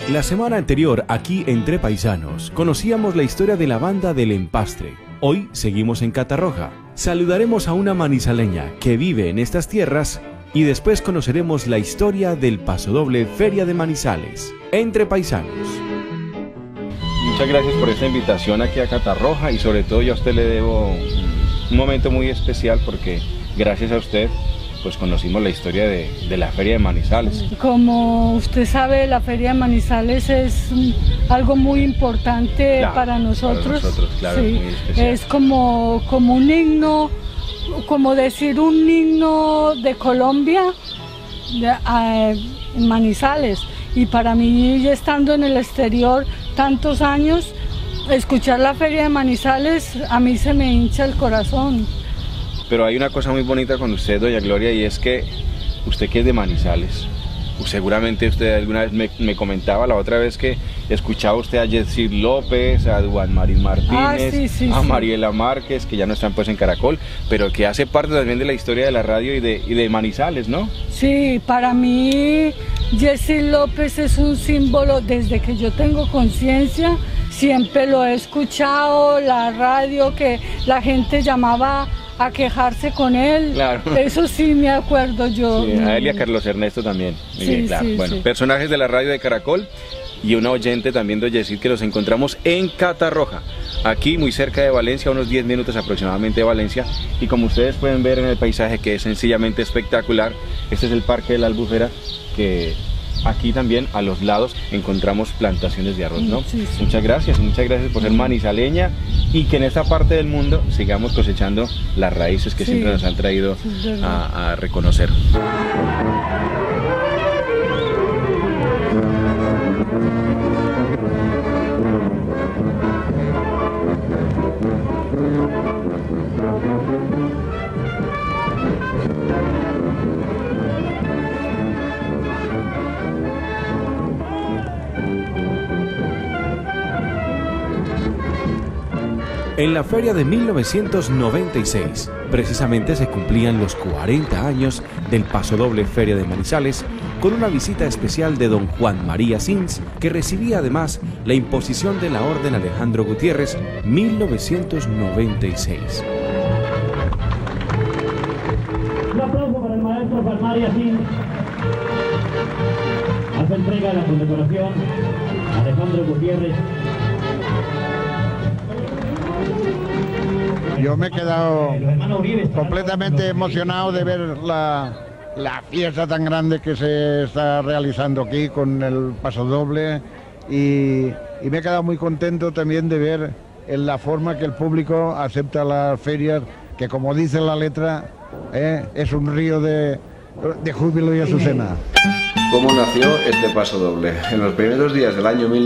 La semana anterior, aquí Entre Paisanos, conocíamos la historia de la banda del Empastre. Hoy seguimos en Catarroja. Saludaremos a una manizaleña que vive en estas tierras y después conoceremos la historia del Pasodoble Feria de Manizales. Entre Paisanos. Muchas gracias por esta invitación aquí a Catarroja y sobre todo yo a usted le debo un momento muy especial porque gracias a usted pues conocimos la historia de la Feria de Manizales. Como usted sabe, la Feria de Manizales es algo muy importante, claro, para nosotros. Claro, sí, muy especial. Es como un himno, como decir un himno de Colombia, en Manizales. Y para mí, estando en el exterior tantos años, escuchar la Feria de Manizales, a mí se me hincha el corazón. Pero hay una cosa muy bonita con usted, doña Gloria, y es que usted que es de Manizales, seguramente usted alguna vez me comentaba la otra vez que escuchaba usted a Jessy López, a Juan Marín Martínez, a Mariela Márquez, que ya no están pues en Caracol, pero que hace parte también de la historia de la radio y de Manizales, ¿no? Sí, para mí Jessy López es un símbolo desde que yo tengo conciencia, siempre lo he escuchado, la radio, que la gente llamaba a quejarse con él, claro. Eso sí me acuerdo yo. Sí, a él y a Carlos Ernesto también. Muy bien, claro. Bueno, personajes de la radio de Caracol y una oyente también de Jessy que los encontramos en Catarroja, aquí muy cerca de Valencia, unos 10 minutos aproximadamente de Valencia, y como ustedes pueden ver en el paisaje que es sencillamente espectacular, este es el Parque de la Albufera, que aquí también a los lados encontramos plantaciones de arroz, ¿no? Sí. Muchas gracias por ser manizaleña y que en esta parte del mundo sigamos cosechando las raíces que siempre nos han traído a reconocer. En la feria de 1996, precisamente se cumplían los 40 años del Pasodoble Feria de Manizales, con una visita especial de don Juan María Sins, que recibía además la imposición de la Orden Alejandro Gutiérrez, 1996. Un aplauso para el maestro Juan María Sins. Hace entrega de la condecoración Alejandro Gutiérrez. Yo me he quedado completamente emocionado de ver la fiesta tan grande que se está realizando aquí con el Pasodoble y me he quedado muy contento también de ver en la forma que el público acepta las ferias, que como dice la letra, es un río de júbilo y azucena. ¿Cómo nació este Pasodoble? En los primeros días del año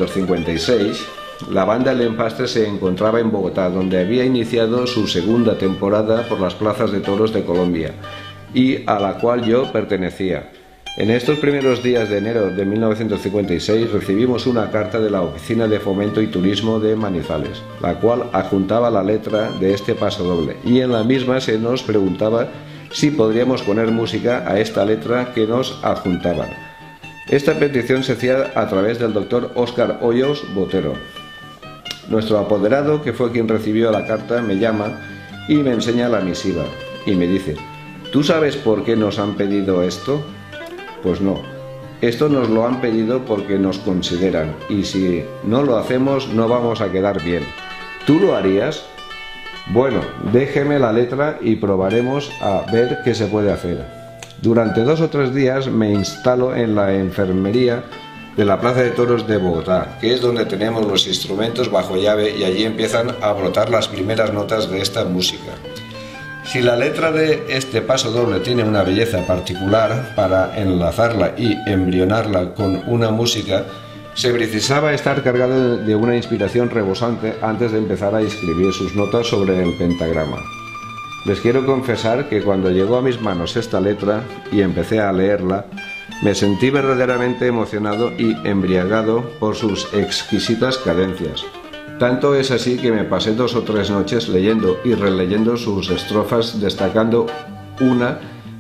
1956, la banda El Empastre se encontraba en Bogotá, donde había iniciado su segunda temporada por las plazas de toros de Colombia, y a la cual yo pertenecía. En estos primeros días de enero de 1956 recibimos una carta de la Oficina de Fomento y Turismo de Manizales, la cual adjuntaba la letra de este Pasodoble, y en la misma se nos preguntaba si podríamos poner música a esta letra que nos adjuntaban. Esta petición se hacía a través del doctor Óscar Hoyos Botero. Nuestro apoderado, que fue quien recibió la carta, me llama y me enseña la misiva y me dice: ¿tú sabes por qué nos han pedido esto? Pues no, esto nos lo han pedido porque nos consideran y si no lo hacemos no vamos a quedar bien. ¿Tú lo harías? Bueno, déjeme la letra y probaremos a ver qué se puede hacer. Durante 2 o 3 días me instalo en la enfermería de la Plaza de Toros de Bogotá, que es donde tenemos los instrumentos bajo llave y allí empiezan a brotar las primeras notas de esta música. Si la letra de este Pasodoble tiene una belleza particular para enlazarla y embrionarla con una música, se precisaba estar cargado de una inspiración rebosante antes de empezar a escribir sus notas sobre el pentagrama. Les quiero confesar que cuando llegó a mis manos esta letra y empecé a leerla, me sentí verdaderamente emocionado y embriagado por sus exquisitas cadencias. Tanto es así que me pasé 2 o 3 noches leyendo y releyendo sus estrofas, destacando una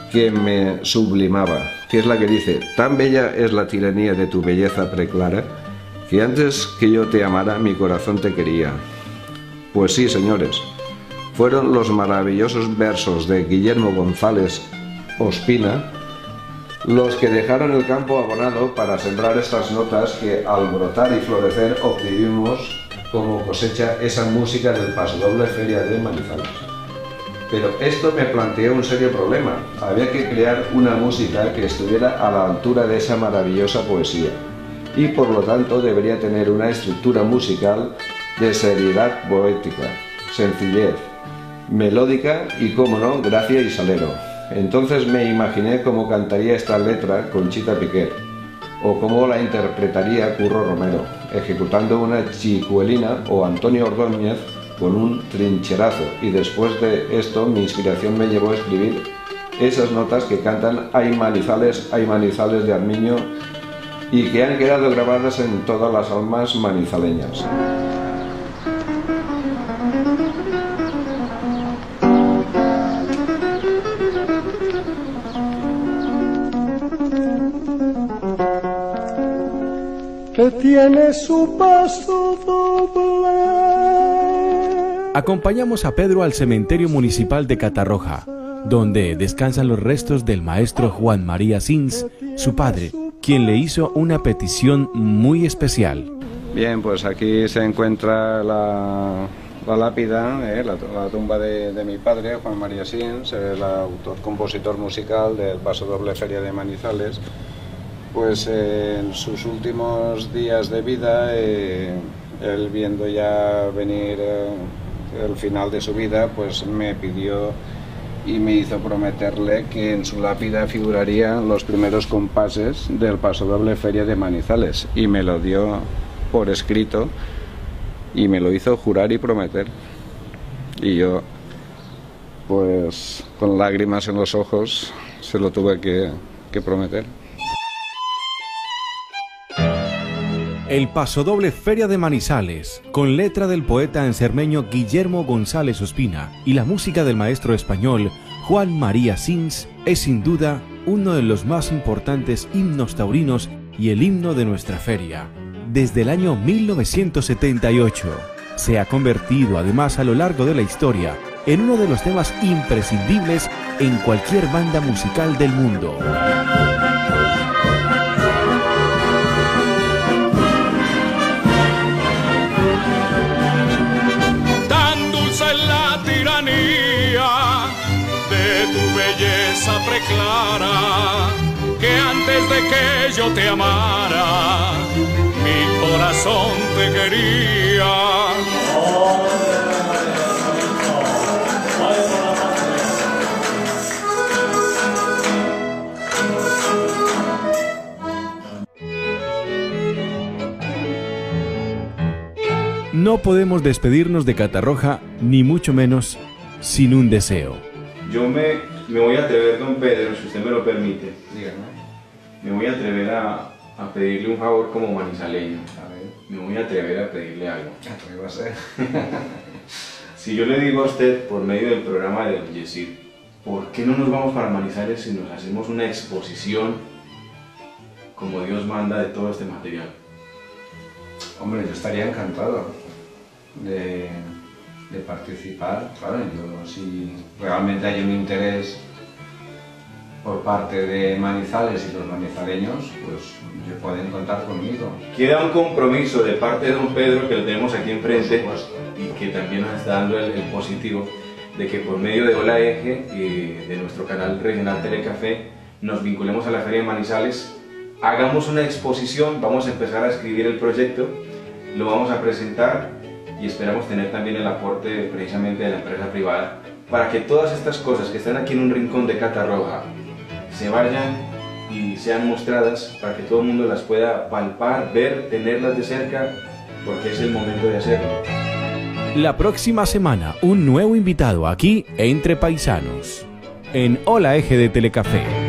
que me sublimaba, que es la que dice: tan bella es la tiranía de tu belleza preclara, que antes que yo te amara mi corazón te quería. Pues sí, señores, fueron los maravillosos versos de Guillermo González Ospina los que dejaron el campo abonado para sembrar estas notas que al brotar y florecer obtuvimos como cosecha esa música del pasodoble Feria de Manizales. Pero esto me planteó un serio problema. Había que crear una música que estuviera a la altura de esa maravillosa poesía y por lo tanto debería tener una estructura musical de seriedad poética, sencillez, melódica y, como no, gracia y salero. Entonces me imaginé cómo cantaría esta letra Conchita Piquer o cómo la interpretaría Curro Romero, ejecutando una chicuelina o Antonio Ordóñez con un trincherazo, y después de esto mi inspiración me llevó a escribir esas notas que cantan Ay Manizales de Armiño y que han quedado grabadas en todas las almas manizaleñas. Que tiene su paso doble. Acompañamos a Pedro al cementerio municipal de Catarroja, donde descansan los restos del maestro Juan María Sins, su padre, quien le hizo una petición muy especial. Bien, pues aquí se encuentra la lápida, la tumba de mi padre, Juan María Sins, el autor-compositor musical del pasodoble Feria de Manizales. Pues en sus últimos días de vida, él viendo ya venir el final de su vida, pues me pidió y me hizo prometerle que en su lápida figurarían los primeros compases del pasodoble Feria de Manizales, y me lo dio por escrito y me lo hizo jurar y prometer, y yo pues con lágrimas en los ojos se lo tuve que prometer. El pasodoble Feria de Manizales, con letra del poeta encermeño Guillermo González Ospina y la música del maestro español Juan María Sins, es sin duda uno de los más importantes himnos taurinos y el himno de nuestra feria. Desde el año 1978, se ha convertido además a lo largo de la historia en uno de los temas imprescindibles en cualquier banda musical del mundo. Preclara que antes de que yo te amara mi corazón te quería. No podemos despedirnos de Catarroja, ni mucho menos sin un deseo. Yo me voy a atrever, don Pedro, si usted me lo permite. Dígame. Me voy a atrever a pedirle un favor como manizaleño. A ver. Me voy a atrever a pedirle algo. Atrévase. Si yo le digo a usted, por medio del programa de Don Yesid, ¿por qué no nos vamos para Manizales si nos hacemos una exposición como Dios manda de todo este material? Hombre, yo estaría encantado de participar. Claro, yo, si realmente hay un interés por parte de Manizales y los manizaleños, pues pueden contar conmigo. Queda un compromiso de parte de don Pedro, que lo tenemos aquí enfrente y que también nos está dando el positivo, de que por medio de Hola Eje y de nuestro canal regional Telecafé nos vinculemos a la Feria de Manizales, hagamos una exposición, vamos a empezar a escribir el proyecto, lo vamos a presentar y esperamos tener también el aporte precisamente de la empresa privada para que todas estas cosas que están aquí en un rincón de Catarroja se vayan y sean mostradas para que todo el mundo las pueda palpar, ver, tenerlas de cerca, porque es el momento de hacerlo. La próxima semana, un nuevo invitado aquí Entre Paisanos, en Hola Eje de Telecafé.